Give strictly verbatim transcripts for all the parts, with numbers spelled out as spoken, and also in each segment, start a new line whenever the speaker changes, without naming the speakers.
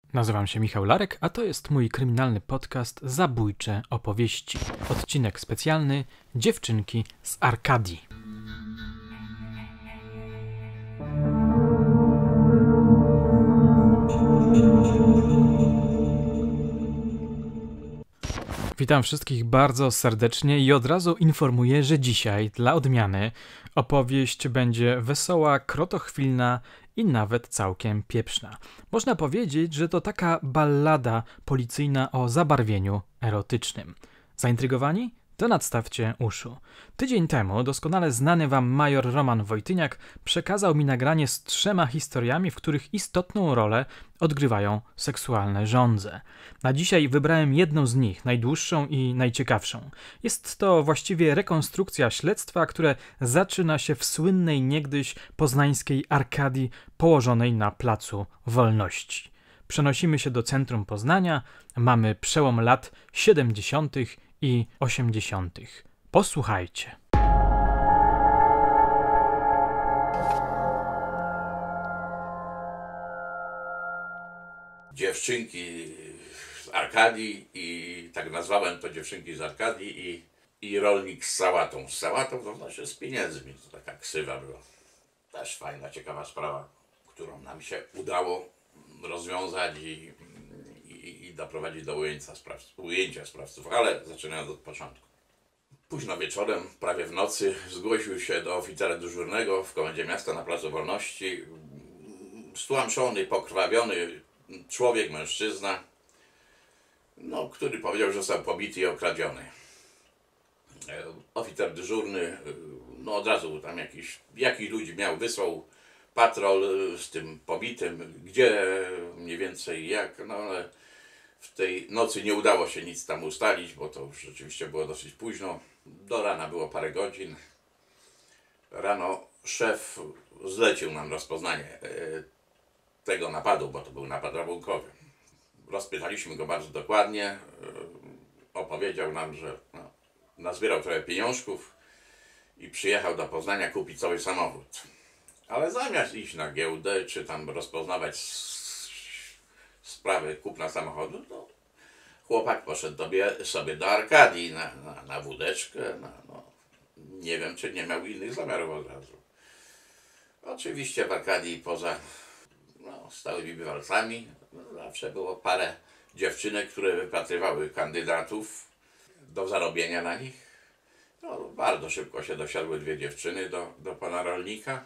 Nazywam się Michał Larek, a to jest mój kryminalny podcast Zabójcze opowieści. Odcinek specjalny Dziewczynki z Arkadii. Witam wszystkich bardzo serdecznie i od razu informuję, że dzisiaj, dla odmiany, opowieść będzie wesoła, krotochwilna i nawet całkiem pieprzna. Można powiedzieć, że to taka ballada policyjna o zabarwieniu erotycznym. Zaintrygowani? To nadstawcie uszu. Tydzień temu doskonale znany wam major Roman Wojtyniak przekazał mi nagranie z trzema historiami, w których istotną rolę odgrywają seksualne żądze. Na dzisiaj wybrałem jedną z nich, najdłuższą i najciekawszą. Jest to właściwie rekonstrukcja śledztwa, które zaczyna się w słynnej niegdyś poznańskiej Arkadii położonej na Placu Wolności. Przenosimy się do centrum Poznania, mamy przełom lat siedemdziesiątych i osiemdziesiątych. Posłuchajcie.
Dziewczynki z Arkadii i tak nazwałem to dziewczynki z Arkadii i, i rolnik z sałatą. Z sałatą to znaczy z pieniędzmi, to taka ksywa była. Też fajna, ciekawa sprawa, którą nam się udało rozwiązać i, i, i doprowadzić do ujęcia, sprawców, ujęcia sprawców, ale zaczynając od początku. Późno wieczorem, prawie w nocy, zgłosił się do oficera dyżurnego w komendzie miasta na Placu Wolności stłamszony, pokrwawiony człowiek, mężczyzna, no, który powiedział, że został pobity i okradziony. Oficer dyżurny, no od razu tam jakiś, jakiś ludzi miał, wysłał patrol z tym pobitym, gdzie mniej więcej jak, no ale w tej nocy nie udało się nic tam ustalić, bo to już rzeczywiście było dosyć późno. Do rana było parę godzin. Rano szef zlecił nam rozpoznanie tego napadu, bo to był napad rabunkowy. Rozpytaliśmy go bardzo dokładnie. Opowiedział nam, że no, nazbierał trochę pieniążków i przyjechał do Poznania kupić cały samochód. Ale zamiast iść na giełdę, czy tam rozpoznawać sprawy kupna samochodu, to chłopak poszedł dobie, sobie do Arkadii na, na, na wódeczkę. Na, no, nie wiem, czy nie miał innych zamiarów od razu. Oczywiście w Arkadii poza no, stałymi bywalcami no, zawsze było parę dziewczynek, które wypatrywały kandydatów do zarobienia na nich. No, bardzo szybko się dosiadły dwie dziewczyny do, do pana rolnika.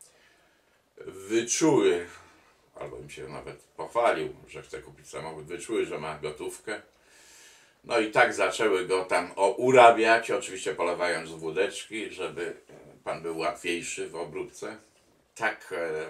Wyczuły, albo im się nawet pochwalił, że chce kupić samochód, wyczuły, że ma gotówkę. No i tak zaczęły go tam o, urabiać, oczywiście polewając w wódeczki, żeby pan był łatwiejszy w obróbce. Tak e,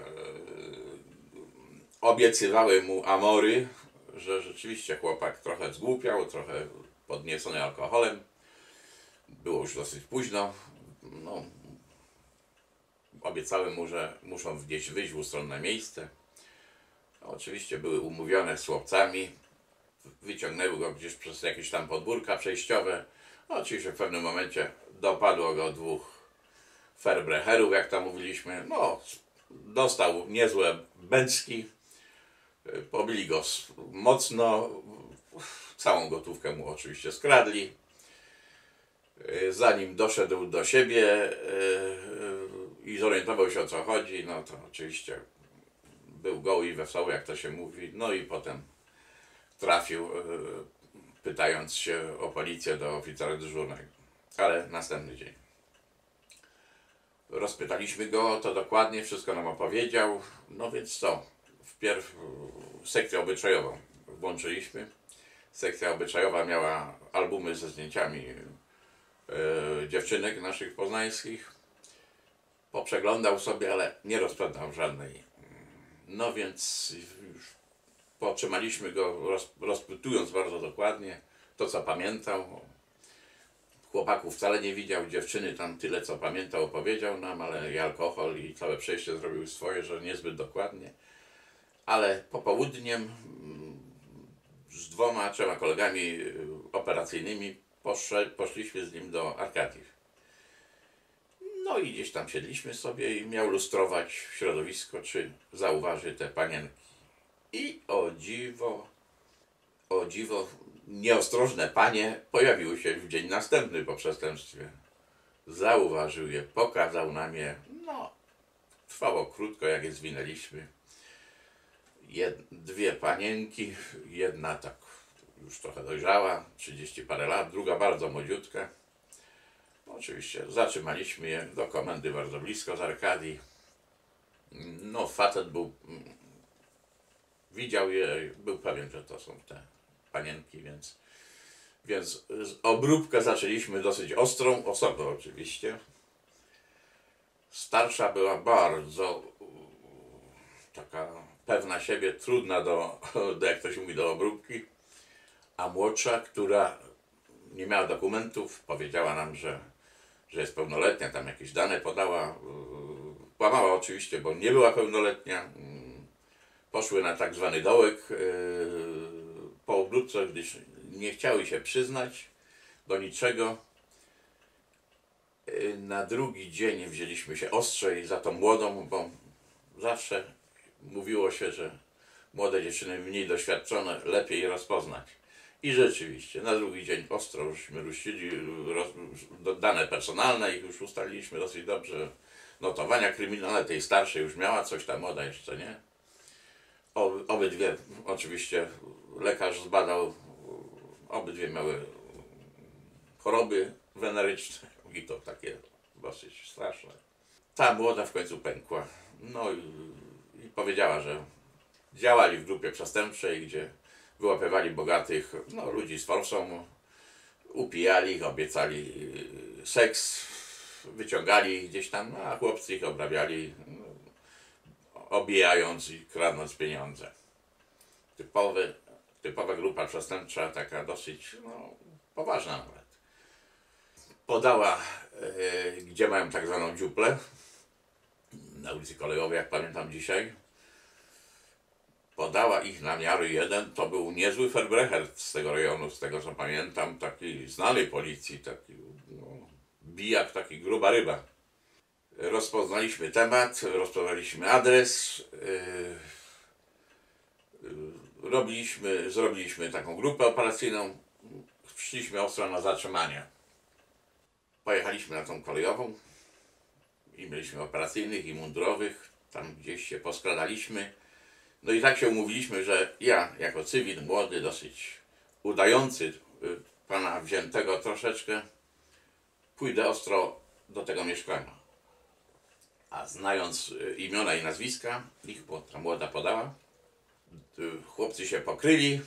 obiecywały mu amory, że rzeczywiście chłopak trochę zgłupiał, trochę podniecony alkoholem. Było już dosyć późno. No, obiecały mu, że muszą gdzieś wyjść w ustronne miejsce. No, oczywiście były umówione z chłopcami. Wyciągnęły go gdzieś przez jakieś tam podwórka przejściowe. No, oczywiście w pewnym momencie dopadło go dwóch ferbrecherów, jak tam mówiliśmy. No, dostał niezłe bęcki. Pobili go mocno. Całą gotówkę mu oczywiście skradli. Zanim doszedł do siebie i zorientował się, o co chodzi, no to oczywiście był goły i wesoły, jak to się mówi. No i potem trafił, pytając się o policję, do oficera dyżurnego. Ale następny dzień. Rozpytaliśmy go, to dokładnie wszystko nam opowiedział. No więc co? Wpierw sekcję obyczajową włączyliśmy. Sekcja obyczajowa miała albumy ze zdjęciami e, dziewczynek naszych poznańskich. Poprzeglądał sobie, ale nie rozpoznał żadnej. No więc już potrzymaliśmy go, roz, rozpytując bardzo dokładnie to, co pamiętał. Chłopaków wcale nie widział, dziewczyny tam tyle, co pamiętał, opowiedział nam, ale i alkohol i całe przejście zrobił swoje, że niezbyt dokładnie. Ale popołudniem z dwoma, trzema kolegami operacyjnymi poszle, poszliśmy z nim do Arkadii. No i gdzieś tam siedliśmy sobie i miał lustrować środowisko, czy zauważy te panienki. I o dziwo, o dziwo, nieostrożne panie pojawiły się w dzień następny po przestępstwie. Zauważył je, pokazał nam je. No, trwało krótko, jak je zwinęliśmy. Jed, dwie panienki, jedna tak już trochę dojrzała, trzydzieści parę lat, druga bardzo młodziutka. No, oczywiście zatrzymaliśmy je do komendy bardzo blisko z Arkadii. No, facet był, widział je, był pewien, że to są te panienki, więc, więc obróbkę zaczęliśmy dosyć ostrą, osobą oczywiście. Starsza była bardzo taka pewna siebie, trudna do, do, jak to się mówi, do obróbki, a młodsza, która nie miała dokumentów, powiedziała nam, że, że jest pełnoletnia, tam jakieś dane podała, kłamała oczywiście, bo nie była pełnoletnia. Poszły na tak zwany dołek po obróbce, gdyż nie chciały się przyznać do niczego. Na drugi dzień wzięliśmy się ostrzej za tą młodą, bo zawsze mówiło się, że młode dziewczyny mniej doświadczone, lepiej je rozpoznać. I rzeczywiście, na drugi dzień ostro żeśmy ruszyli, roz, dane personalne ich już ustaliliśmy dosyć dobrze. Notowania kryminalne tej starszej już miała coś, ta młoda jeszcze nie. O, obydwie, oczywiście lekarz zbadał, obydwie miały choroby weneryczne i to takie dosyć straszne. Ta młoda w końcu pękła. No i, i powiedziała, że działali w grupie przestępczej, gdzie wyłapywali bogatych no, ludzi z forsą, upijali ich, obiecali seks, wyciągali ich gdzieś tam, a chłopcy ich obrabiali, no, obijając i kradnąc pieniądze. Typowy, typowa grupa przestępcza, taka dosyć no, poważna nawet. Podała, yy, gdzie mają tak zwaną dziuplę, na ulicy Kolejowej, jak pamiętam dzisiaj. Podała ich na miary jeden, to był niezły Verbrecher z tego rejonu, z tego co pamiętam, taki znanej policji, taki no, bijak, taki gruba ryba. Rozpoznaliśmy temat, rozpoznaliśmy adres, yy, yy, robiliśmy, zrobiliśmy taką grupę operacyjną, szliśmy ostro na zatrzymanie. Pojechaliśmy na tą kolejową i mieliśmy operacyjnych i mundurowych, tam gdzieś się poskradaliśmy. No i tak się umówiliśmy, że ja jako cywil młody, dosyć udający pana wziętego troszeczkę, pójdę ostro do tego mieszkania. A znając imiona i nazwiska, ich bo ta młoda podała, chłopcy się pokryli,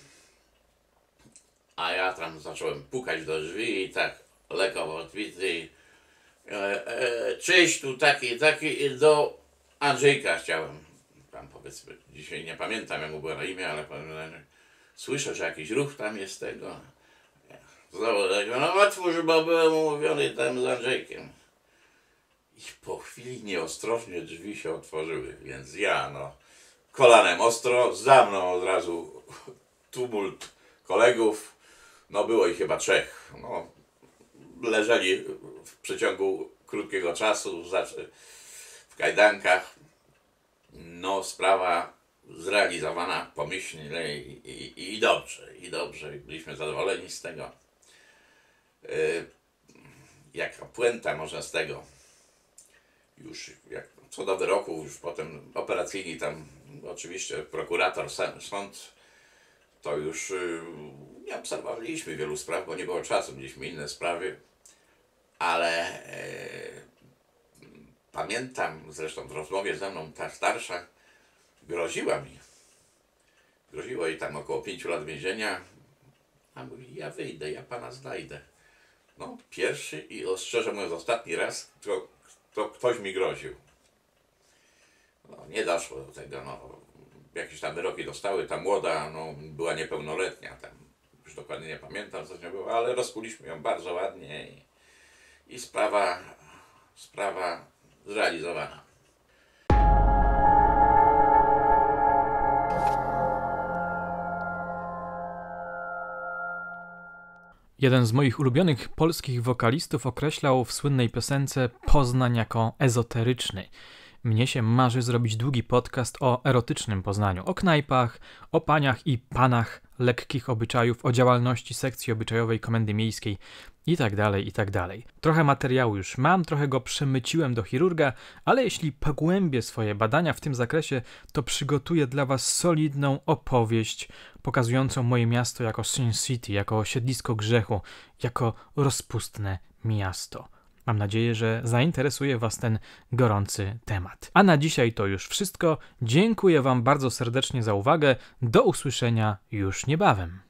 a ja tam zacząłem pukać do drzwi i tak lekko otwity. E, e, cześć, tu taki, taki, do Andrzejka chciałem. Tam powiedzmy, dzisiaj nie pamiętam jak mu było na imię, ale pamiętam, słyszę, że jakiś ruch tam jest tego. Znowu tego, no otwórz, bo byłem umówiony tam z Andrzejkiem. I po chwili nieostrożnie drzwi się otworzyły, więc ja no kolanem ostro, za mną od razu tumult kolegów, no było ich chyba trzech, no leżeli w przeciągu krótkiego czasu w kajdankach. No sprawa zrealizowana pomyślnie i, i, i dobrze, i dobrze, byliśmy zadowoleni z tego. Yy, jaka puenta można z tego, już jak co do wyroku, już potem operacyjni tam, oczywiście prokurator, sąd, to już yy, nie obserwowaliśmy wielu spraw, bo nie było czasu, mieliśmy inne sprawy, ale yy, pamiętam, zresztą w rozmowie ze mną ta starsza groziła mi, groziło jej tam około pięciu lat więzienia, a mówi, ja wyjdę, ja pana znajdę. No pierwszy i ostrzeżę mówiąc ostatni raz, to, to ktoś mi groził. No nie doszło do tego, no jakieś tam wyroki dostały, ta młoda no, była niepełnoletnia, tam już dokładnie nie pamiętam co z nią było, ale rozkuliśmy ją bardzo ładnie i, i sprawa, sprawa zrealizowana.
Jeden z moich ulubionych polskich wokalistów określał w słynnej piosence Poznań jako ezoteryczny. mnie się marzy zrobić długi podcast o erotycznym Poznaniu, o knajpach, o paniach i panach lekkich obyczajów, o działalności sekcji obyczajowej Komendy Miejskiej i tak dalej, i tak dalej. Trochę materiału już mam, trochę go przemyciłem do chirurga, ale jeśli pogłębię swoje badania w tym zakresie, to przygotuję dla was solidną opowieść pokazującą moje miasto jako Sin City, jako siedlisko grzechu, jako rozpustne miasto. Mam nadzieję, że zainteresuje was ten gorący temat. A na dzisiaj to już wszystko. Dziękuję wam bardzo serdecznie za uwagę. Do usłyszenia już niebawem.